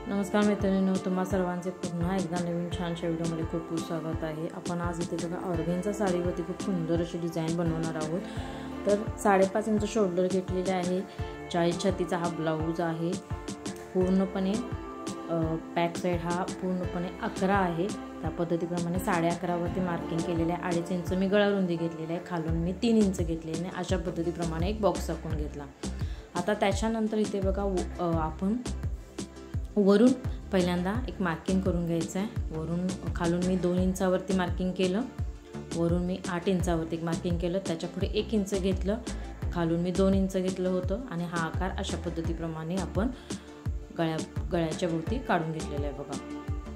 नमस्कार मैत्रिणींनो, तुम्हा सर्वांचे पुन्हा एकदा नवीन छानशा व्हिडिओमध्ये खूप खूप स्वागत आहे। आपण आज इथे बघा ऑर्गेन्झा साडीवरती खूप सुंदर अशी डिझाईन बनवणार आहोत। तर 5.5 इंच शोल्डर घेतलेले आहे, 40 छातीचा हा ब्लाऊज आहे, पूर्णपणे बॅक साईड हा पूर्णपणे 11 आहे। त्या पद्धतीप्रमाणे 11.5 वरती मार्किंग केलेले आहे। 2.5 इंच मी गळा रुंदी घेतलेली आहे, खालून मी 3 इंच घेतलेले आहे। अशा पद्धतीप्रमाणे एक बॉक्स टाकून घेतला। आता त्याच्यानंतर इथे बघा आपण वरून पहिल्यांदा एक मार्किंग करून घ्यायचं आहे। वरून खालून मी 2 इंचावरती मार्किंग केलं, वरून मी 8 इंचावरती मार्किंग केलं, त्याच्यापुढे 1 इंच घेतलं, खालून मी 2 इंच घेतलं होतं आणि हा आकार अशा पद्धतीप्रमाणे आपण गळ्याच्या भोवती काढून घेतलेला आहे बघा।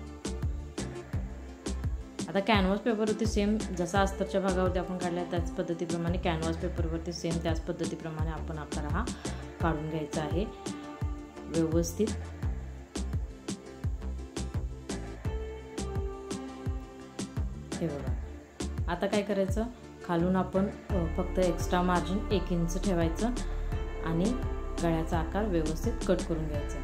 आता कॅनव्हास पेपरवरती सेम जसा अस्तरच्या भागावरती आपण काढला त्याच पद्धतीप्रमाणे कॅनव्हास पेपरवरती सेम त्याच पद्धतीप्रमाणे आपण आकार हा काढून घ्यायचा आहे व्यवस्थित। हे बघा, आता काय करायचं, खालून आपण फक्त एक्स्ट्रा मार्जिन 1 इंच ठेवायचं आणि गळ्याचा आकार व्यवस्थित कट करून घ्यायचा।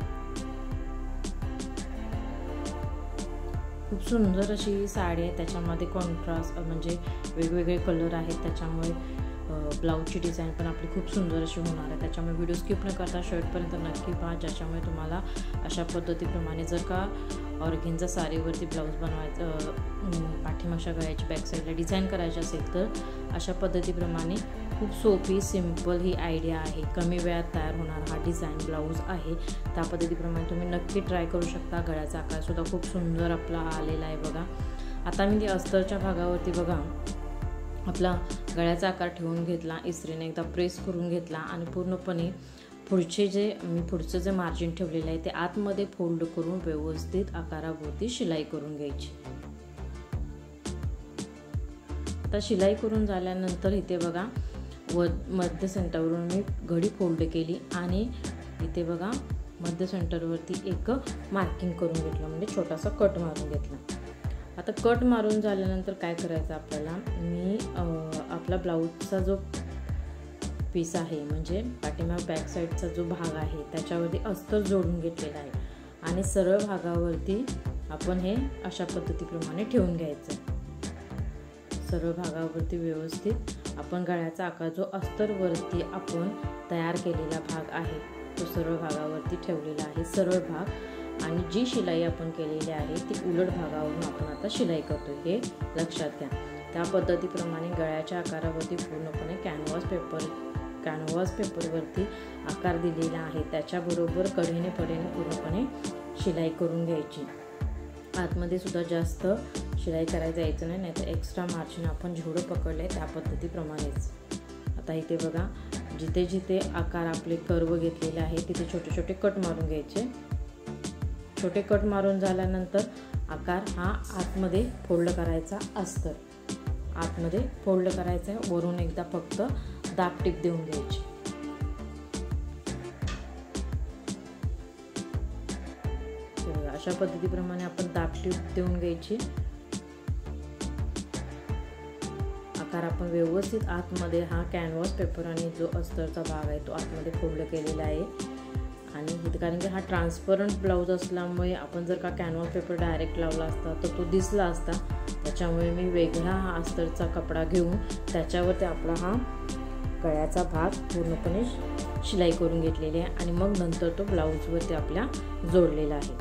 खूप सुंदर अशी साडी आहे, त्याच्यामध्ये कॉन्ट्रास्ट म्हणजे वेगवेगळे कलर आहेत, त्याच्यामुळे ब्लाऊजची डिझाईन पण आपली खूप सुंदर अशी होणार आहे। त्याच्यामुळे व्हिडिओ स्किप न करता शेवटपर्यंत नक्की पहा, ज्याच्यामुळे तुम्हाला अशा पद्धतीप्रमाणे जर का ऑर्गेन्झा साडीवरती ब्लाऊज बनवायचं, पाठीमागच्या गळ्याची बॅक साईडला डिझाईन करायची असेल तर अशा पद्धतीप्रमाणे खूप सोपी सिंपल ही आयडिया आहे। कमी वेळात तयार होणार हा डिझाईन ब्लाऊज आहे। त्या पद्धतीप्रमाणे तुम्ही नक्की ट्राय करू शकता। गळ्याचा आकारसुद्धा खूप सुंदर आपला आलेला आहे बघा। आता मी अस्तरच्या भागावरती बघा आपला गळ्याचा आकार ठेवून घेतला, इस्त्रीने एकदा प्रेस करून घेतला आणि पूर्णपणे पुढचं जे मार्जिन ठेवलेलं आहे ते आतमध्ये फोल्ड करून व्यवस्थित आकाराभोवती शिलाई करून घ्यायची। आता शिलाई करून झाल्यानंतर इथे बघा मध्य सेंटरवरून मी घडी फोल्ड केली आणि इथे बघा मध्य सेंटरवरती एक मार्किंग करून घेतलं, म्हणजे छोटासा कट मारून घेतला। आता कट मारून झाल्यानंतर काय करायचं आपल्याला, मी आपला ब्लाऊजचा जो पीस आहे म्हणजे पाठीमाग बॅक साईडचा जो भाग आहे त्याच्यावरती अस्तर जोडून घेतलेला आहे आणि सरळ भागावरती आपण हे अशा पद्धतीप्रमाणे ठेवून घ्यायचं। सरळ भागावरती व्यवस्थित आपण गळ्याचा आकार जो अस्तरवरती आपण तयार केलेला भाग आहे तो सरळ भागावरती ठेवलेला आहे, सरळ भाग, आणि जी शिलाई आपण केलेली आहे ती उलट भागावरून आपण आता शिलाई करतोय, हे लक्षात घ्या। त्या पद्धतीप्रमाणे गळ्याच्या आकारावरती पूर्णपणे कॅनव्हास पेपरवरती आकार दिलेला आहे, त्याच्याबरोबर कडेने पूर्णपणे शिलाई करून घ्यायची। आतमध्ये सुद्धा जास्त शिलाई करायला जायचं नाही, नाहीतर एक्स्ट्रा मार्जिन आपण जेवढं पकडलंय त्या पद्धतीप्रमाणेच। आता इथे बघा जिथे जिथे आकार आपले कर्व घेतलेले आहे तिथे छोटे छोटे कट मारून घ्यायचे। छोटे कट मारून झाल्यानंतर आकार हा आतमध्ये फोल्ड करायचा, अस्तर आतमध्ये फोल्ड करायचा आहे, वरून एकदा फक्त दाब टिप देऊन घ्यायची। अशा पद्धतीप्रमाणे आपण दाब टिप देऊन घ्यायची। आकार आपण व्यवस्थित आतमध्ये हा कॅनव्हास पेपर आणि जो अस्तरचा भाग आहे तो आतमध्ये फोल्ड केलेला आहे। आणि कारण की हा ट्रान्सपरंट ब्लाऊज असल्यामुळे आपण जर का कॅनव्हास पेपर डायरेक्ट लावला असता तर तो दिसला असता, त्याच्यामुळे मी वेगळा हा अस्तरचा कपडा घेऊन त्याच्यावरती आपला हा गळ्याचा भाग पूर्णपणे शिलाई करून घेतलेली आहे आणि मग नंतर तो ब्लाऊजवरती आपल्या जोडलेला आहे।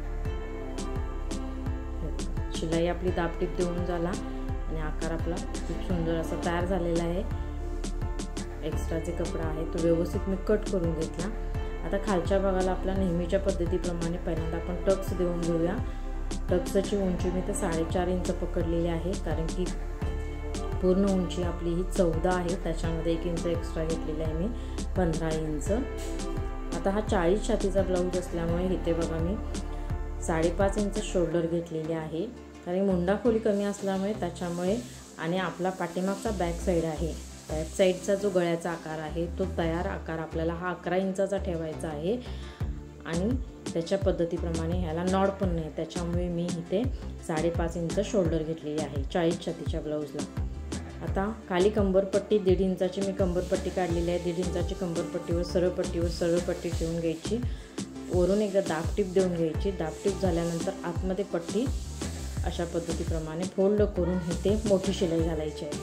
शिलाई आपली दाबटीप देऊन झाला आणि आकार आपला खूप सुंदर असा तयार झालेला आहे। एक्स्ट्रा जे कपडा आहे तो व्यवस्थित मी कट करून घेतला। आता खालच्या भागाला आपल्या नेहमीच्या पद्धतीप्रमाणे पहिल्यांदा आपण टक्स देऊन घेऊया। टक्सची उंची मी तर 4.5 इंच पकडलेली आहे, कारण की पूर्ण उंची आपली ही 14 आहे, त्याच्यामध्ये 1 इंच एक्स्ट्रा घेतलेली आहे मी 15 इंच। आता हा 40 छातीचा ब्लाऊज असल्यामुळे इथे बघा मी 5.5 इंच शोल्डर घेतलेले आहे, कारण मुंडा खोली कमी असल्यामुळे त्याच्यामुळे, आणि आपला पाठीमागचा बॅक साईड आहे, बॅक साईडचा जो गळ्याचा आकार आहे तो तयार आकार आपल्याला हा 11 इंचाचा ठेवायचा आहे आणि त्याच्या पद्धतीप्रमाणे ह्याला नॉड पण नाही, त्याच्यामुळे मी इथे 5.5 इंच शोल्डर घेतलेली आहे 40 छातीच्या ब्लाऊजला। आता खाली कंबरपट्टी 1.5 इंचाची मी कंबरपट्टी काढलेली आहे। 1.5 इंचाची कंबरपट्टीवर सरळ पट्टी ठेवून घ्यायची। वरून एकदा दाबटीप देऊन घ्यायची. दाबटीप झाल्यानंतर आतमध्ये पट्टी अशा पद्धतीप्रमाणे फोल्ड करून इथे मोठी शिलाई घालायची आहे.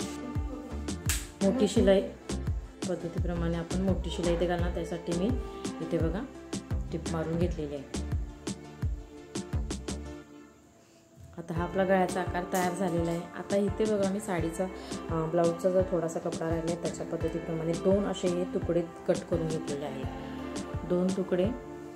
मोठी शिलाई पद्धतीप्रमाणे आपण मोठी शिलाई इथे घालणार. त्यासाठी मी इथे बघा टिप मारून घेतलेली आहे. आता हा आपला गळ्याचा आकार तयार झालेला आहे. आता इथे बघा मी साडीचा ब्लाऊजचा जो थोडासा कपडा राहिला आहे त्याच्या पद्धतीप्रमाणे 2 असे हे तुकडे कट करून घेतलेले आहेत. 2 तुकडे,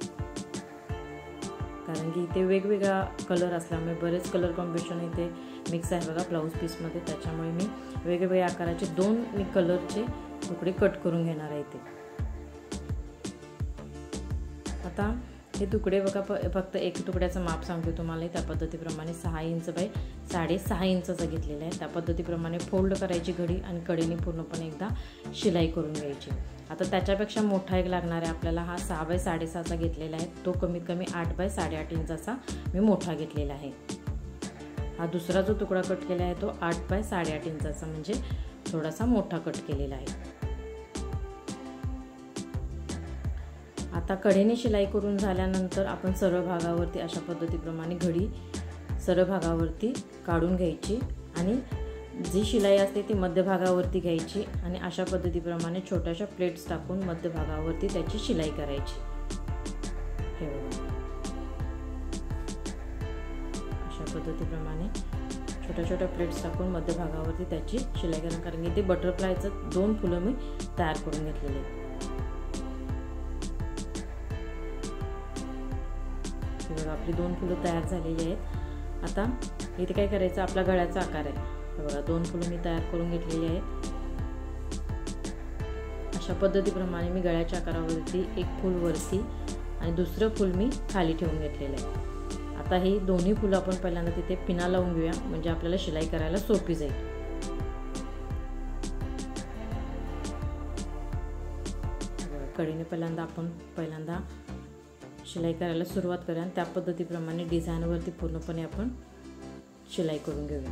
कारण की इथे वेगवेगळा कलर असल्यामुळे बरेच कलर कॉम्बिनेशन इथे मिक्स आहे बघा ब्लाऊज पीसमध्ये. त्याच्यामुळे मी वेगवेगळ्या आकाराचे 2 मी कलरचे तुकडे कट करून घेणार आहे इथे. आता हे तुकडे बघा फक्त एक तुकड्याचं माप सांगते तुम्हाला. त्या पद्धतीप्रमाणे 6 इंच बाय 6.5 इंचचा घेतलेला आहे. त्या पद्धतीप्रमाणे फोल्ड करायची घडी आणि कडेने पूर्णपणे एकदा शिलाई करून घ्यायची. आता त्याच्यापेक्षा मोठा एक लागणार आहे आपल्याला. हा 6 बाय 6.5चा घेतलेला आहे. तो कमीत कमी 8 बाय 8.5 इंचाचा मी मोठा घेतलेला आहे. हा दुसरा जो तुकडा कट केला आहे तो 8 बाय 8.5 इंचाचा म्हणजे थोडासा मोठा कट केलेला आहे. आता कडेने शिलाई करून झाल्यानंतर आपण सरळ भागावरती अशा पद्धतीप्रमाणे घडी सरळ भागावरती काढून घ्यायची आणि जी शिलाई असते ती मध्यभागावरती घ्यायची आणि अशा पद्धतीप्रमाणे छोट्याशा प्लेट्स टाकून मध्यभागावरती त्याची शिलाई करायची. हे बघा अशा पद्धतीप्रमाणे छोट्या छोट्या प्लेट्स टाकून मध्यभागावरती त्याची शिलाई करा. कारण की ते बटरफ्लायचं 2 फुलं मी तयार करून घेतलेले आहेत. बघा आपली 2 फुलं तयार झालेली आहेत. आता इथे काय करायचं, आपला गळ्याचा आकार आहे बघा. 2 फुलं मी तयार करून घेतलेली आहेत. अशा पद्धतीप्रमाणे मी गळ्याच्या आकारावरती एक फूल वरती आणि दुसरं फूल मी खाली ठेवून घेतलेलं आहे. आता ही दोन्ही फुलं आपण पहिल्यांदा तिथे पिना लावून घेऊया म्हणजे आपल्याला शिलाई करायला सोपी जाईल. कडेने पहिल्यांदा शिलाई करायला सुरुवात करूया आणि त्या पद्धतीप्रमाणे डिझाईनवरती पूर्णपणे आपण शिलाई करून घेऊया.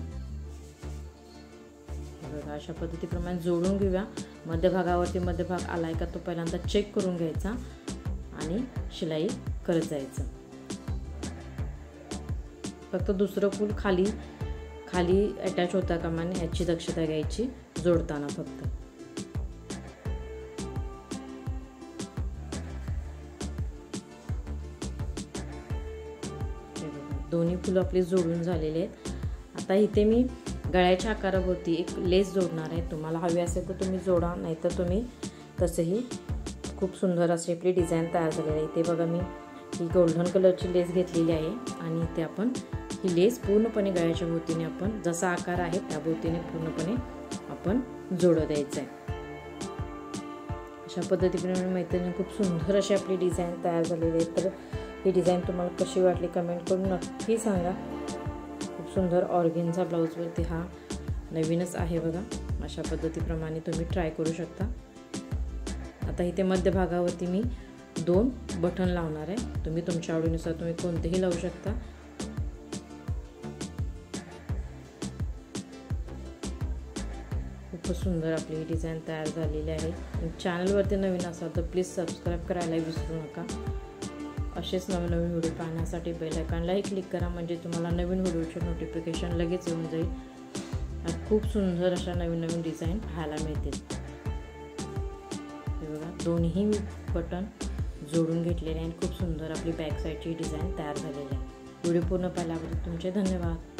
बघा अशा पद्धतीप्रमाणे जोडून घेऊया. मध्यभागावरती मध्यभाग आलाय का तो पहिल्यांदा चेक करून घ्यायचा आणि शिलाई करत जायचं. फक्त दुसरं फूल खाली अटॅच होता कामा नये याची दक्षता घ्यायची जोडताना फक्त. दोन्ही फुलं आपली जोडून झालेले आहेत. आता इथे मी गळ्याच्या आकारावरती एक लेस जोडणार आहे. तुम्हाला हवी असेल तर तुम्ही जोडा, नाहीतर तुम्ही तसेही खूप सुंदर अशी आपली डिझाईन तयार झालेली आहे. इथे बघा मी ही गोल्डन कलरची लेस घेतलेली आहे आणि इथे आपण ही लेस पूर्णपणे गळ्याच्या भोवतीने आपण जसा आकार आहे त्या भोवतीने पूर्णपणे आपण जोडत द्यायचं आहे. अशा पद्धतीने मैत्रिणी खूप सुंदर अशी आपली डिझाईन तयार झालेली आहे. तर ही डिझाईन तुम्हाला कशी वाटली कमेंट करून नक्की सांगा. खूप सुंदर ऑर्गेन्झा ब्लाऊजवरती हा नवीनच आहे बघा. अशा पद्धतीप्रमाणे तुम्ही ट्राय करू शकता. आता इथे मध्यभागावरती मी 2 बटन लावणार आहे. तुम्ही तुमच्या आवडीनुसार तुम्ही कोणतेही लावू शकता. खूपच सुंदर आपली डिझाईन तयार झालेली आहे. चॅनलवरती नवीन असाल तर प्लीज सबस्क्राईब करायला विसरू नका. असेच नवीन व्हिडिओ पाहण्यासाठी बेल आयकॉनलाही क्लिक करा म्हणजे तुम्हाला नवीन व्हिडिओचे नोटिफिकेशन लगेच येऊन जाईल. खूप सुंदर अशा नवीन डिझाईन पाहायला मिळतील. हे बघा दोन्ही बटन जोडून घेतलेले आणि खूप सुंदर आपली बॅक साईडची डिझाईन तयार झालेली आहे. व्हिडिओ पूर्ण पाहिल्याबद्दल तुमचे धन्यवाद.